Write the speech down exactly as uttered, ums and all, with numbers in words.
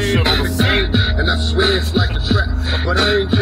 shit on the same. And I swear it's like a trap, but I ain't